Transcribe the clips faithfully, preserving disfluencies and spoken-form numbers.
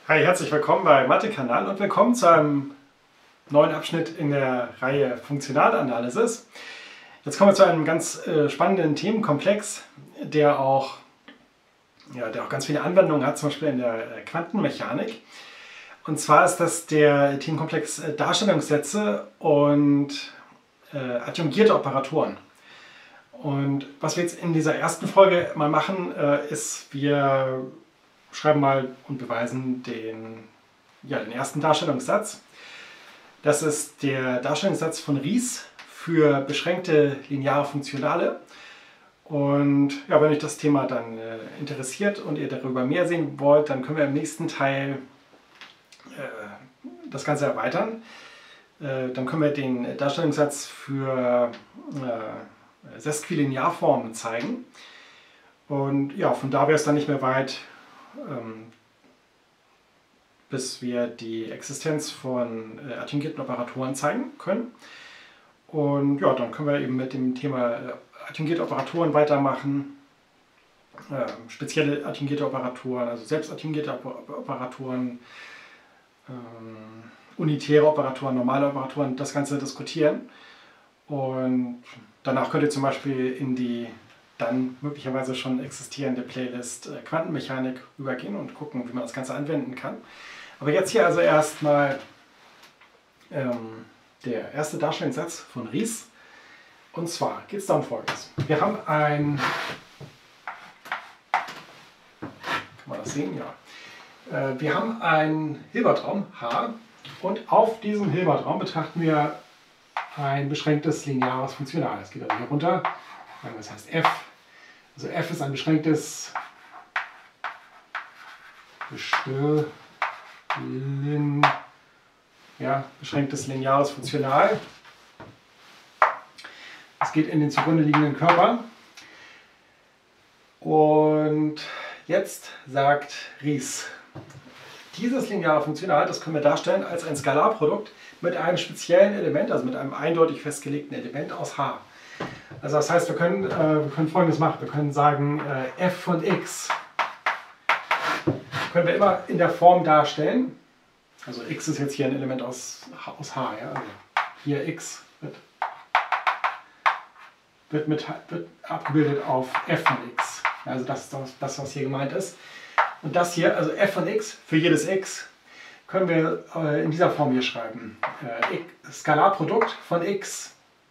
Hi, herzlich willkommen bei Mathe-Kanal und willkommen zu einem neuen Abschnitt in der Reihe Funktionalanalysis. Jetzt kommen wir zu einem ganz äh, spannenden Themenkomplex, der auch, ja, der auch ganz viele Anwendungen hat, zum Beispiel in der Quantenmechanik. Und zwar ist das der Themenkomplex äh, Darstellungssätze und äh, adjungierte Operatoren. Und was wir jetzt in dieser ersten Folge mal machen, äh, ist, wir schreiben mal und beweisen den, ja, den ersten Darstellungssatz. Das ist der Darstellungssatz von Ries für beschränkte lineare Funktionale. Und ja, wenn euch das Thema dann äh, interessiert und ihr darüber mehr sehen wollt, dann können wir im nächsten Teil äh, das Ganze erweitern. Äh, dann können wir den Darstellungssatz für äh, Sesquilinearformen zeigen. Und ja, von da wäre es dann nicht mehr weit, ähm, bis wir die Existenz von äh, adjungierten Operatoren zeigen können. Und ja, dann können wir eben mit dem Thema äh, adjungierte Operatoren weitermachen. Äh, spezielle adjungierte Operatoren, also selbst adjungierte Operatoren, ähm, unitäre Operatoren, normale Operatoren, das Ganze diskutieren. Und danach könnt ihr zum Beispiel in die dann möglicherweise schon existierende Playlist äh, Quantenmechanik übergehen und gucken, wie man das Ganze anwenden kann. Aber jetzt hier also erstmal ähm, der erste Darstellungssatz von Ries. Und zwar geht es da um Folgendes. Wir haben ein, kann man das sehen? Ja. Äh, wir haben einen Hilbertraum H und auf diesem Hilbertraum betrachten wir ein beschränktes lineares Funktional. Das geht also hier runter. Das heißt f. Also f ist ein beschränktes Lin, ja, beschränktes lineares Funktional. Es geht in den zugrunde liegenden Körper. Und jetzt sagt Ries, dieses lineare Funktional, das können wir darstellen als ein Skalarprodukt mit einem speziellen Element, also mit einem eindeutig festgelegten Element aus H. Also das heißt, wir können, äh, wir können Folgendes machen. Wir können sagen, äh, f von x können wir immer in der Form darstellen. Also x ist jetzt hier ein Element aus, aus H. Ja? Also hier x wird, wird, mit, wird abgebildet auf f von x. Also das ist das, das, was hier gemeint ist. Und das hier, also f von x für jedes x, können wir äh, in dieser Form hier schreiben. Äh, Skalarprodukt von x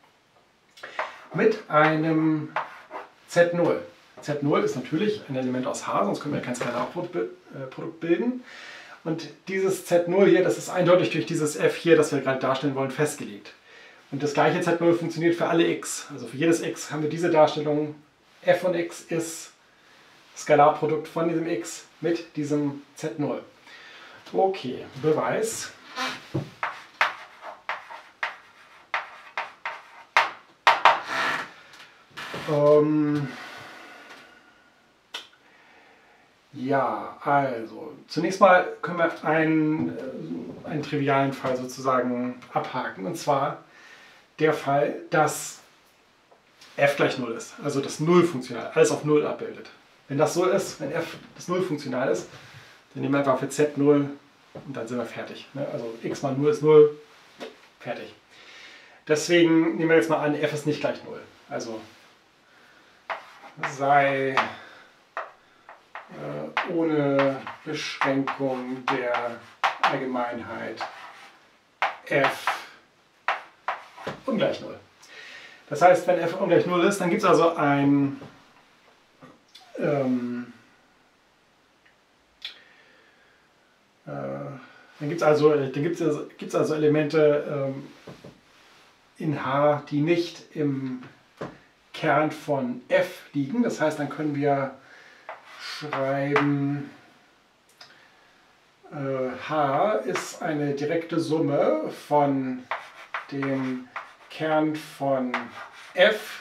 mit einem Z null. Z null ist natürlich ein Element aus H, sonst können wir kein Skalarprodukt bilden. Und dieses Z null hier, das ist eindeutig durch dieses f hier, das wir gerade darstellen wollen, festgelegt. Und das gleiche Z null funktioniert für alle x. Also für jedes x haben wir diese Darstellung. F von x ist Skalarprodukt von diesem x mit diesem Z null. Okay, Beweis. Ähm ja, also zunächst mal können wir einen, äh, einen trivialen Fall sozusagen abhaken, und zwar der Fall, dass f gleich null ist, also das Null-Funktional, alles auf null abbildet. Wenn das so ist, wenn f das Null-Funktional ist, dann nehmen wir einfach für Z null und dann sind wir fertig. Ne? Also x mal null ist null, fertig. Deswegen nehmen wir jetzt mal an, f ist nicht gleich null. Also sei äh, ohne Beschränkung der Allgemeinheit f ungleich null. Das heißt, wenn f ungleich null ist, dann gibt es also ein ähm, äh, dann gibt es also, dann gibt's also, gibt's also Elemente ähm, in H, die nicht im Kern von f liegen. Das heißt, dann können wir schreiben, äh, H ist eine direkte Summe von dem Kern von f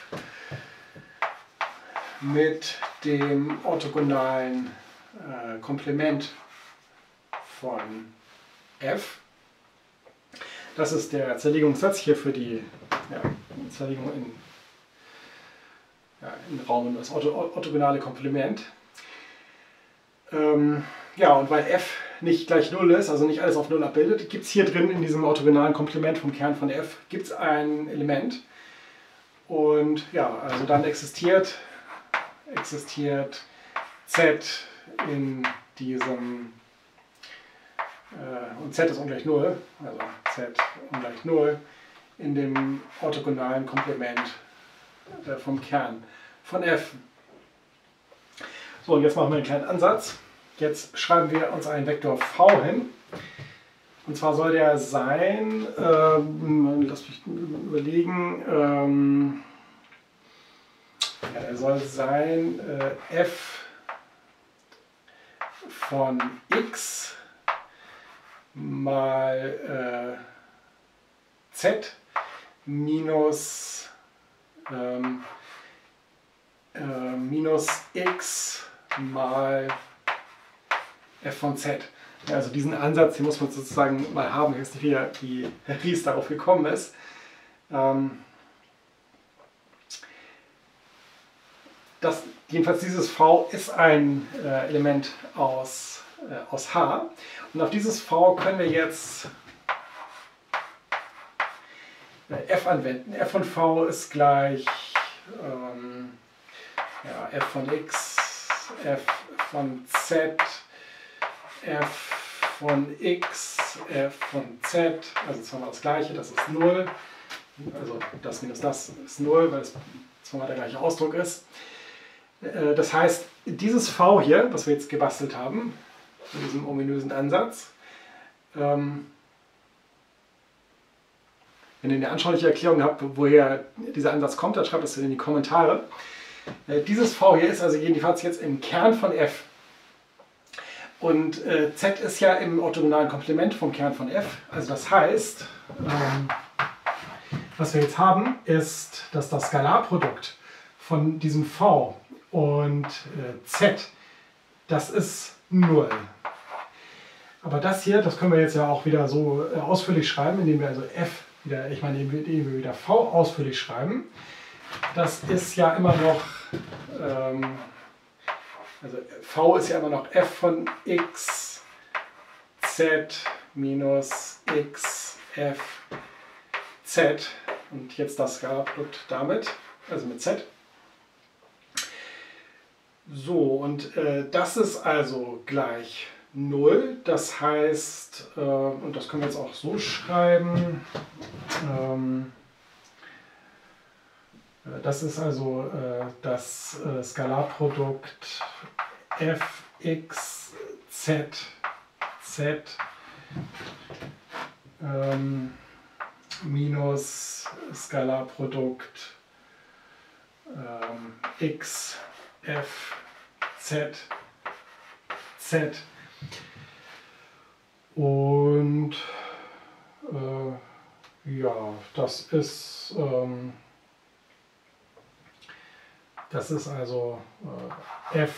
mit dem orthogonalen äh, Komplement von f. Das ist der Zerlegungssatz hier für die ja, Zerlegung in Ja, im Raum das orthogonale Komplement. Ähm, Ja, und weil f nicht gleich null ist, also nicht alles auf null abbildet, gibt es hier drin in diesem orthogonalen Komplement vom Kern von f gibt's ein Element. Und ja, also dann existiert, existiert z in diesem, äh, und z ist ungleich null, also z ungleich null, in dem orthogonalen Komplement äh, vom Kern von f. So, und jetzt machen wir einen kleinen Ansatz. Jetzt schreiben wir uns einen Vektor v hin. Und zwar soll der sein, ähm, lass mich überlegen, ähm, ja, er soll sein äh, f von x mal äh, z minus, ähm, äh, minus x mal f von z. Also diesen Ansatz, den muss man sozusagen mal haben. Ich weiß nicht, wie, wie Herr Ries darauf gekommen ist. Ähm das, jedenfalls dieses v ist ein äh, Element aus, äh, aus H. Und auf dieses v können wir jetzt äh, f anwenden. f von v ist gleich ähm, ja, f von x, f von z, f von x, f von z, also zweimal das gleiche, das ist null, also das minus das ist null, weil es zweimal der gleiche Ausdruck ist. Das heißt, dieses v hier, was wir jetzt gebastelt haben, mit diesem ominösen Ansatz, ähm, wenn ihr eine anschauliche Erklärung habt, woher dieser Ansatz kommt, dann schreibt es in die Kommentare. Dieses v hier ist also jedenfalls jetzt im Kern von f. Und äh, z ist ja im orthogonalen Komplement vom Kern von f. Also das heißt, ähm, was wir jetzt haben, ist, dass das Skalarprodukt von diesem v und äh, z, das ist null. Aber das hier, das können wir jetzt ja auch wieder so äh, ausführlich schreiben, indem wir also f wieder, ich meine, indem wir wieder v ausführlich schreiben. Das ist ja immer noch, ähm, also v ist ja immer noch f von x, z minus x, f, z. Und jetzt das Skalarprodukt damit, also mit z. So, und äh, das ist also gleich null. Das heißt, äh, und das können wir jetzt auch so schreiben, ähm, das ist also äh, das äh, Skalarprodukt fx, z, z ähm, minus Skalarprodukt ähm, x, f, z, z. Und äh, ja, das ist ähm, das ist also äh,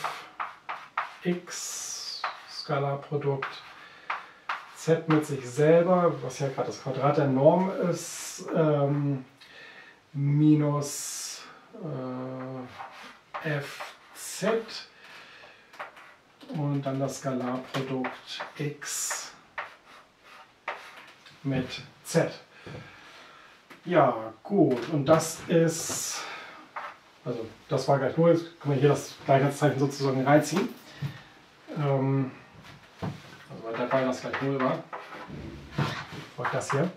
fx Skalarprodukt z mit sich selber, was ja gerade das Quadrat der Norm ist, ähm, minus äh, fz und dann das Skalarprodukt x mit z. Ja, gut, und das ist, also das war gleich null, jetzt können wir hier das Gleichheitszeichen sozusagen reinziehen. Ähm, also weil das gleich null war, folgt das hier.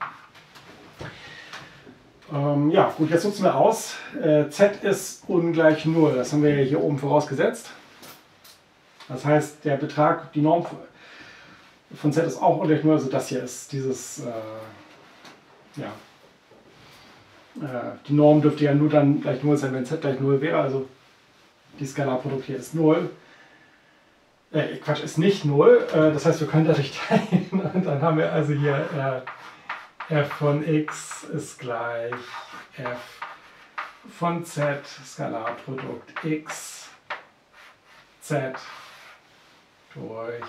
Ähm, ja, gut, jetzt nutzen wir aus. Äh, z ist ungleich null, das haben wir ja hier oben vorausgesetzt. Das heißt, der Betrag, die Norm von z ist auch ungleich null, also das hier ist dieses, äh, ja, äh, die Norm dürfte ja nur dann gleich null sein, wenn z gleich null wäre, also die Skalarprodukt hier ist null. Äh, Quatsch, ist nicht null, äh, das heißt, wir können dadurch teilen und dann haben wir also hier äh, f von x ist gleich f von z, Skalarprodukt x, z durch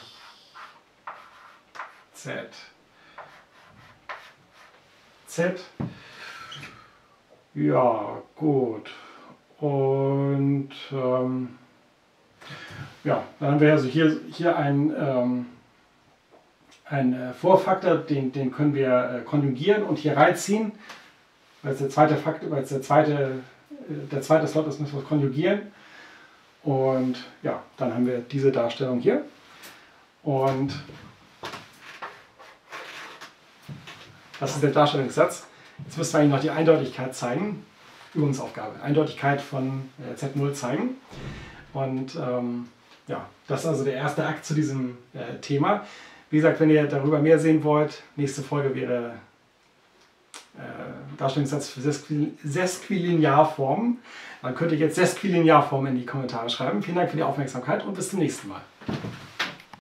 z, z. Ja, gut. Und ähm, Ja, dann haben wir also hier, hier ein, ähm, ein äh, Vorfaktor, den, den können wir äh, konjugieren und hier reinziehen. Weil es der zweite Faktor, weil es der zweite, äh, der zweite Slot ist, müssen wir es konjugieren. Und ja, dann haben wir diese Darstellung hier. Und das ist der Darstellungssatz. Jetzt müssen wir eigentlich noch die Eindeutigkeit zeigen. Übungsaufgabe. Eindeutigkeit von äh, Z null zeigen. Und ähm, ja, das ist also der erste Akt zu diesem äh, Thema. Wie gesagt, wenn ihr darüber mehr sehen wollt, nächste Folge wäre äh, Darstellungssatz für Sesquil Sesquilinearformen. Dann könnt ihr jetzt Sesquilinearformen in die Kommentare schreiben. Vielen Dank für die Aufmerksamkeit und bis zum nächsten Mal.